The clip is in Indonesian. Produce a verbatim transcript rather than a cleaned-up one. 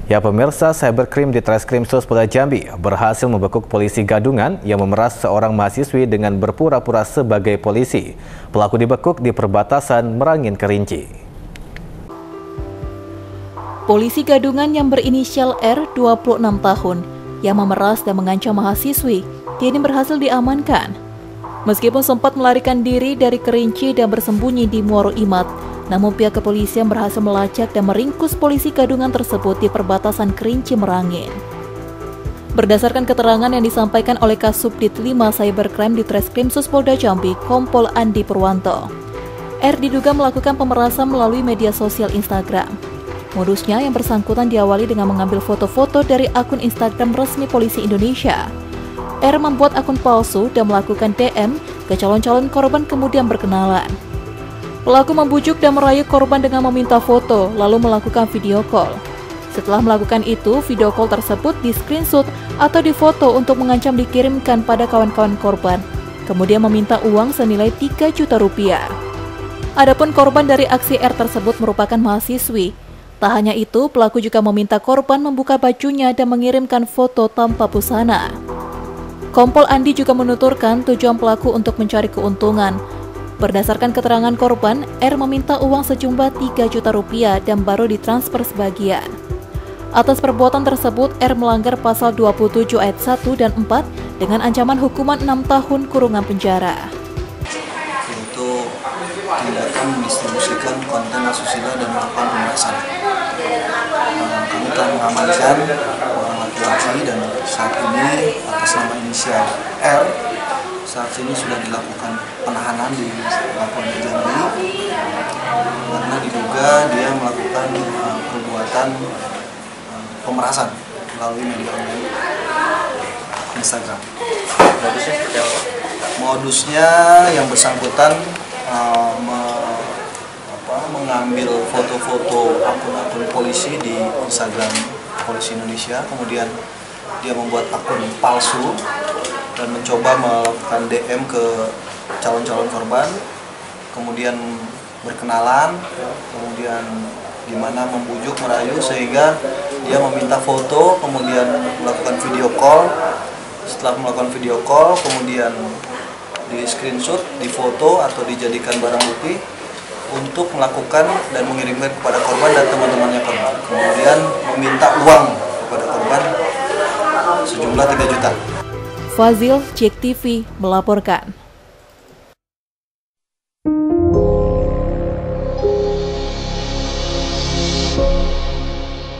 Ya pemirsa, Cybercrime di Treskrimsus Polda Jambi berhasil membekuk polisi gadungan yang memeras seorang mahasiswi dengan berpura-pura sebagai polisi. Pelaku dibekuk di perbatasan Merangin Kerinci. Polisi gadungan yang berinisial R, dua puluh enam tahun, yang memeras dan mengancam mahasiswi, kini berhasil diamankan. Meskipun sempat melarikan diri dari Kerinci dan bersembunyi di Muaro Imad, namun pihak kepolisian berhasil melacak dan meringkus polisi gadungan tersebut di perbatasan Kerinci Merangin. Berdasarkan keterangan yang disampaikan oleh Kasubdit lima Cybercrime di Treskrimsus Polda Jambi, Kompol Andi Purwanto, R diduga melakukan pemerasan melalui media sosial Instagram. Modusnya yang bersangkutan diawali dengan mengambil foto-foto dari akun Instagram resmi Polisi Indonesia. R membuat akun palsu dan melakukan D M ke calon-calon korban kemudian berkenalan. Pelaku membujuk dan merayu korban dengan meminta foto, lalu melakukan video call. Setelah melakukan itu, video call tersebut di-screenshot atau difoto untuk mengancam dikirimkan pada kawan-kawan korban, kemudian meminta uang senilai tiga juta rupiah. Adapun korban dari aksi R tersebut merupakan mahasiswi. Tak hanya itu, pelaku juga meminta korban membuka bajunya dan mengirimkan foto tanpa busana. Kompol Andi juga menuturkan tujuan pelaku untuk mencari keuntungan. Berdasarkan keterangan korban, R meminta uang sejumlah tiga juta rupiah dan baru ditransfer sebagian. Atas perbuatan tersebut, R melanggar pasal dua puluh tujuh ayat satu dan empat dengan ancaman hukuman enam tahun kurungan penjara. Untuk tindakan mendistribusikan konten asusila dan melakukan pemerasan. Kami telah mengamankan orang laki-laki dan saat ini atas nama inisial R. Saat ini sudah dilakukan penahanan di Polda Jambi karena diduga dia melakukan uh, perbuatan uh, pemerasan melalui media online Instagram. Modusnya seperti apa? Modusnya yang bersangkutan uh, me, apa, mengambil foto-foto akun-akun polisi di Instagram Polisi Indonesia, kemudian dia membuat akun palsu dan mencoba melakukan D M ke calon-calon korban, kemudian berkenalan, kemudian gimana membujuk, merayu sehingga dia meminta foto, kemudian melakukan video call. Setelah melakukan video call, kemudian di screenshot, difoto atau dijadikan barang bukti untuk melakukan dan mengirimkan kepada korban dan teman-temannya korban. Kemudian meminta uang kepada korban sejumlah tiga juta. Fazil, Cek T V melaporkan.